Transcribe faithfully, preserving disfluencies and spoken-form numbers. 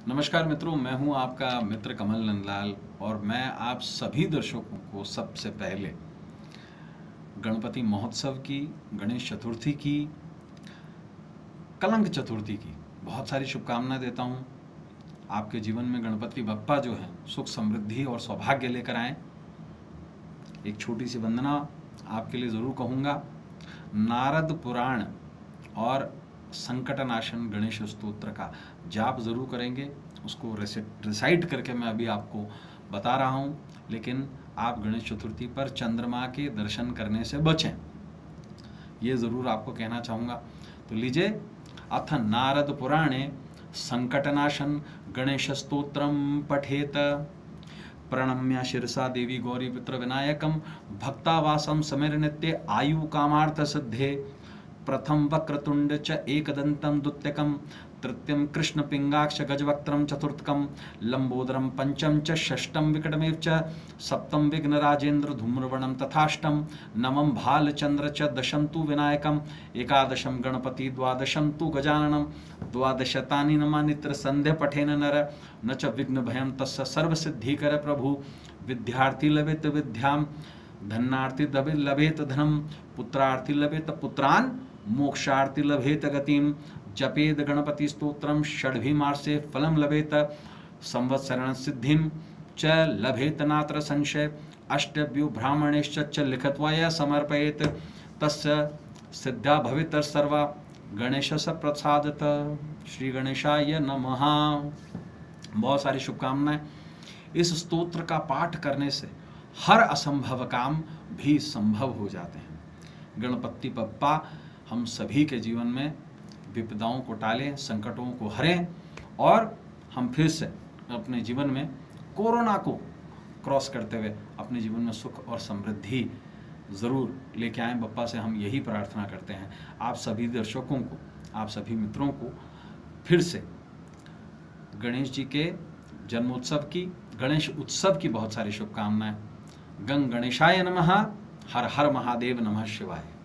नमस्कार मित्रों, मैं हूं आपका मित्र कमल नंदलाल और मैं आप सभी दर्शकों को सबसे पहले गणपति महोत्सव की, गणेश चतुर्थी की, कलंक चतुर्थी की बहुत सारी शुभकामनाएं देता हूं। आपके जीवन में गणपति बप्पा जो है सुख समृद्धि और सौभाग्य लेकर आए। एक छोटी सी वंदना आपके लिए ज़रूर कहूँगा। नारद पुराण और संकटनाशन गणेश स्तोत्र का जाप ज़रूर करेंगे। उसको रिसाइट करके मैं अभी आपको बता रहा हूँ, लेकिन आप गणेश चतुर्थी पर चंद्रमा के दर्शन करने से बचें, ये ज़रूर आपको कहना चाहूँगा। तो लीजिए, अथ नारद पुराणे संकटनाशन गणेश स्तोत्रम पठेत। प्रणम्य शिरसा देवी गौरी पुत्र विनायकम भक्तावासम समीर नित्य आयु कामार्थ सिद्धे। प्रथम वक्रतुंड च एकदंतम द्वितीयकम तृतीयम कृष्ण पिंगाक्ष गजवक्त्रम चतुर्थकम लंबोदरम पंचम च षष्ठम विकटमेव च सप्तम विघ्नराजेन्द्र धूम्रवर्णम तथाष्टम नवम भालचंद्र च दशम तु विनायकम एकादशम गणपति द्वादशम तु गजाननम द्वादशतानि नमानित्र संध्या पठेन नर न च विघ्न भयम तस्य सर्वसिद्धिकर प्रभु। विद्यार्थी लभेत विद्याम धनार्थी लभेत धनम पुत्रार्थी लभेत पुत्रान मोक्षार्थी लभेत गतिम। जपेद गणपति स्तोत्रम षड्भिमार्से फलम लभेत संवत्सरण सिद्धिम च लभेत नात्र संशय। अष्टभ्यो ब्राह्मणेश्च च लिखत्वा समर्पयेत तस्य सिद्धा भवेत सर्वा। गणेश स प्रसादत। श्री गणेशाय नमः। बहुत सारी शुभकामनाएं। इस स्तोत्र का पाठ करने से हर असंभव काम भी संभव हो जाते हैं। गणपति बप्पा हम सभी के जीवन में विपदाओं को टालें, संकटों को हरें और हम फिर से अपने जीवन में कोरोना को क्रॉस करते हुए अपने जीवन में सुख और समृद्धि ज़रूर लेके आएं। बप्पा से हम यही प्रार्थना करते हैं। आप सभी दर्शकों को, आप सभी मित्रों को फिर से गणेश जी के जन्मोत्सव की, गणेश उत्सव की बहुत सारी शुभकामनाएं। गंग गणेशाय नमः। हर हर महादेव नमः शिवाय।